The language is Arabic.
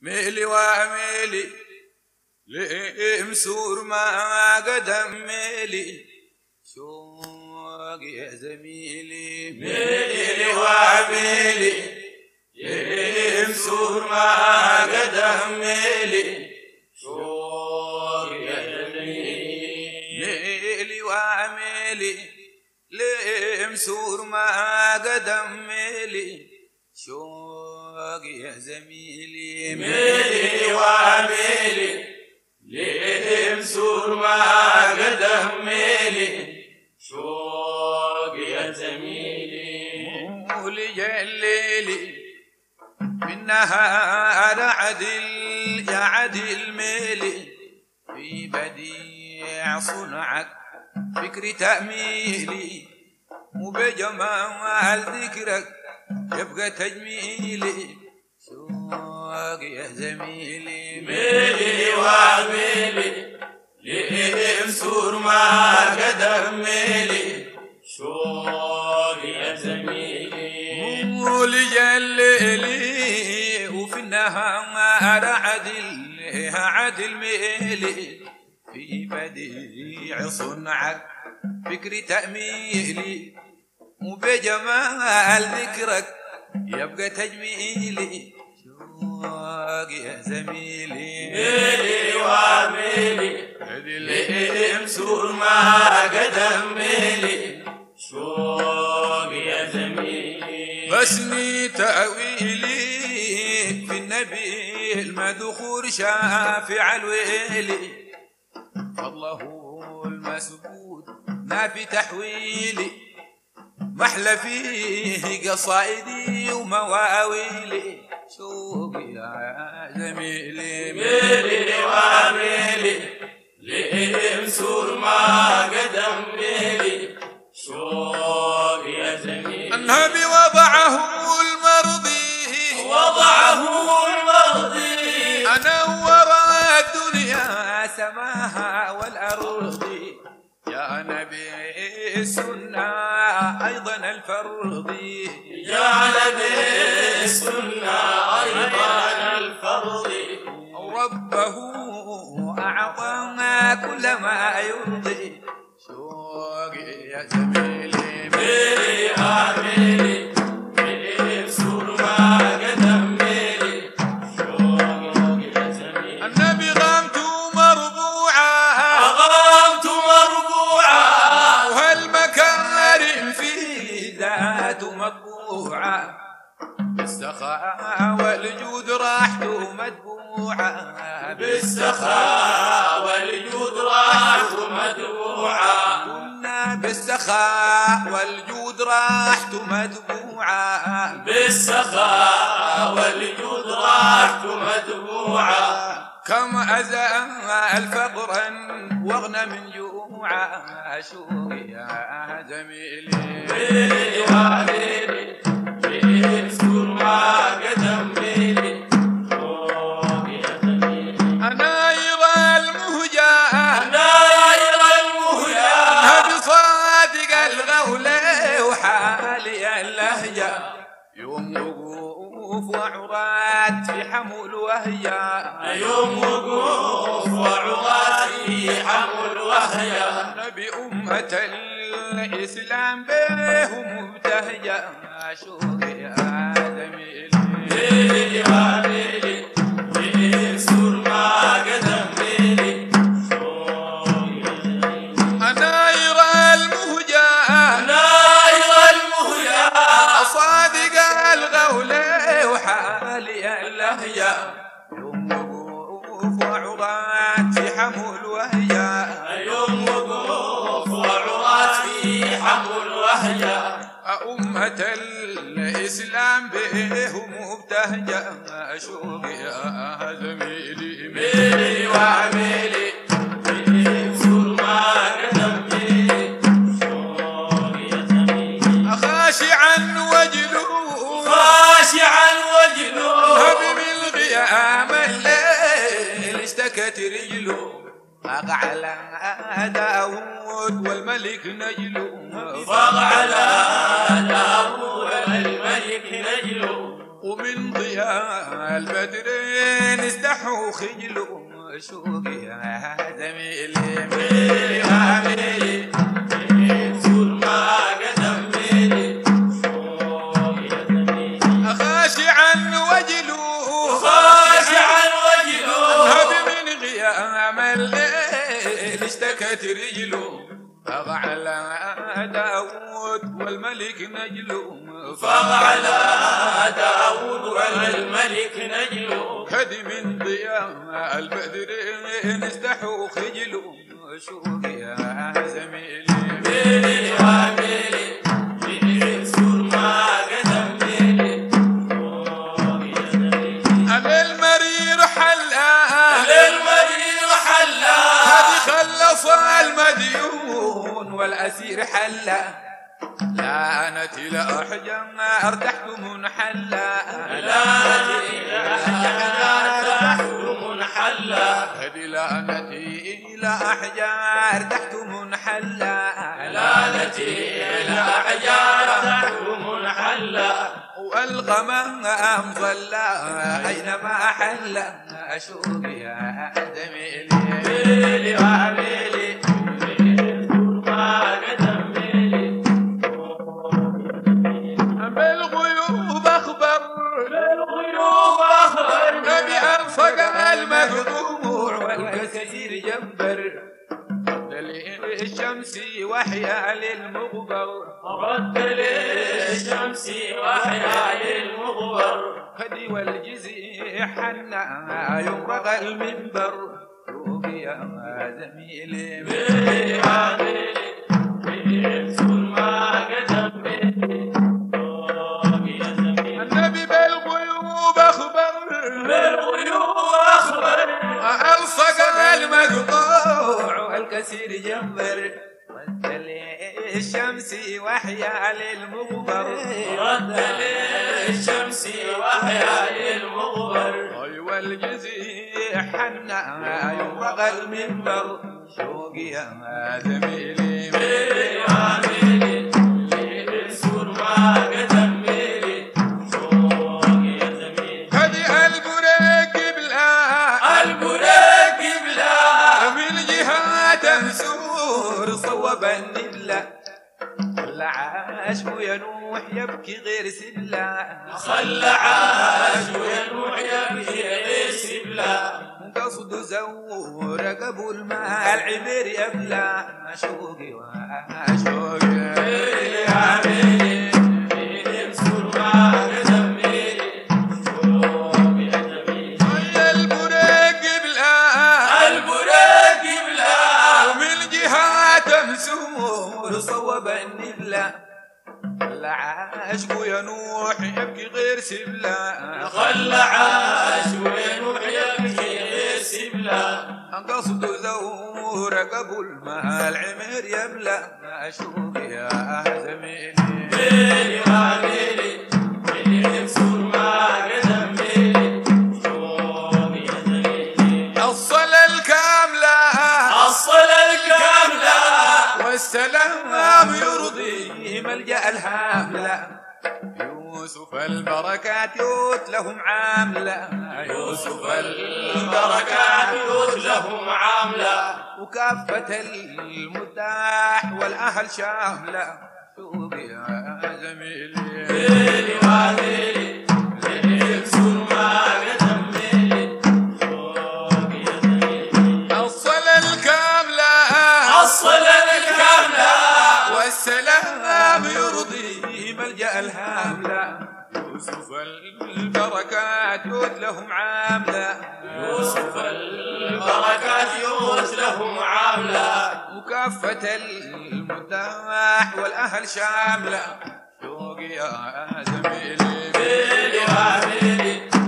ميلي وميلي لمسور ما قدم ميلي شوق يا زميلي ميلي وميلي لمسور ما قدم ميلي شوق يا زميلي ميلي وميلي لمسور ما قدم ميلي شوق يا زميلي ميلي وميلي لمسور ما قدم ميلي شوق يا زميلي مولي الليلي في النهار عدل يا عدل ميلي في بديع صنعك فكري تأميلي وبجمال ذكرك يبقى تجميلي شوق يا زميلي ميلي وميلي لمسور ما قدم ميلي شوق يا زميلي مولي الليلي وفي النهار عدل ميلي في بديع صنعك فكري تأميلي وبجمال ذكرك يبقى تجميلي شوق يا زميلي ميلي وميلي لمسور ما قدم ميلي شوق يا زميلي بسني تأويلي في النبي المذخور شافع الويلي فضله المسبود ما في تحويلي محلى فيه قصائدي ومواويلي شوق يا زميلي ميلي وميلي لمسور ما قدم ميلي شوق يا زميلي النبي وضعه المرضي أنا وراء الدنيا سماها والأرض يا نبي السنة أيضا الفرض يا نبي السنة أيضا الفرض ربه أعطانا كل ما يرضي شوق يا زميلي ميلي وميلي لمسور ما قدم ميلي شوق يا زميلي النبي غامته مربوعة وهالمكارم في ذاته مطبوعة بالسخاء والجود راحته مدبوعة بالسخاء والجود راحته مدبوعة قلنا بالسخاء والجود راحته مدبوعة بالسخاء والجود راحته مدبوعة كم أزال فقرا واغنى من جوعا شوق يا زميلي ميلي وميلي لمسور ما قدم ميلي شوق يا زميلي أنا يرى المهجة بصادق الغولة وحالي اللهجة يوم وقوف وعرات في حمل وهيا يوم وقوف وعرات في حمل وهيا نبي أمة الإسلام بهم مبتهجة شوق يا زميلي ميلي وميلي لمسور ما قدم ميلي شوق يا زميلي أنا يرى المهجة صادق الغولة وحالي اللهجة يوم وقوف وعرات في حمل وهيا يوم وقوف وعرات في حمل وهيا أمة الإسلام بهم مبتهجة شوق يا زميلي ميلي وميلي لمسور ما قدم ميلي شوق يا زميلي خاشعا وجلوه من الغيام الليل اشتكت رجله فاق على داود والملك نجله فاق على داود والملك نجله ومن ضياء البدرين استحوا خجلوا شوقي يا زميلي ميلي وعميلي ينصر ما قدم ميلي شوقي يا زميلي خاشعا وجلوا خاشعا وجلوا هب من غيام الليل اشتكت رجله فغى على داود والملك نجله فغى على داود والملك نجله هدي من ضياء البدرين استحوا خجلوا شوقي يا زميلي ميلي وعميلي ينصر ما قدم ميلي شوقي يا زميلي المرير حلا للمريض حلا هذه خلص المديون والأسير حلا لعنتي لأحجم ارتحت منحلا لا تحكم حلا هذه لعنتي لأحجار ارتحت منحلا لعنتي الأحجار تحكم حلا والغمام ظلا أينما حل شوقي يا زميلي ميلي وعميلي ما قدم ميلي بالغيوب أخبر بالغيوب أخبر نبي أنفق المقطوع والكثير جبر الشمس وحيا للمغبر رد للشمس وحيا للمغبر هدي والجزي حنا يمرغ المنبر شوقي يا زميلي ميلي وعميلي ينصر ما قدم ميلي شوقي يا زميلي النبي بالغيوب أخبر بالغيوب أخبر ألصق المقطوع والكثير جبر رد للشمس وحيا للمغبر رد للشمس وحيا للمغبر أيوة الجزي حنا يمرغ المنبر شوقي يا زميلي ميلي وعميلي ينصر ما قدم ميلي شوقي يا زميلي هدي البريق بلا البريق بلا من جهات منسور صوب النبلة خلى عاشق ينوح يبكي غير سبلة خلى عاش وينوح يبكي غير سبلا قصد زور قبل ما العمر يبلى شوقي وشوقي ميلي وعميلي ينصر ما قدم ميلي شوقي يا زميلي البريق بلا البريق بلا من جهات مسور صوب النبلة خلى عاشق ينوح يبكي غير سبلة خلى عاش وينوح يبكي غير سبلا قصد زور قبل ما العمر يبلى شوقي يا زميلي ميلي وعميلي ينصر ما قدم ميلي شوقي يا زميلي الصلاة الكاملة الصلاة الكاملة والسلام يرضي ملجأ الهاملة يوسف البركات يتلهم عاملة يوسف البركات لهم عاملة وكافة المداح والأهل شاملة شوقي يا زميلي ميلي وعميلي ينصر ما قدم ميلي شوقي يا زميلي الصلاة الكاملة الصلاة الكاملة والسلام يرضي ملجأ الهاملة يوسف البركات يتلهم عاملة يوسف البركات لهم عاملة وكافة المداح والأهل شاملة شوقي يا زميلي ميلي وعميلي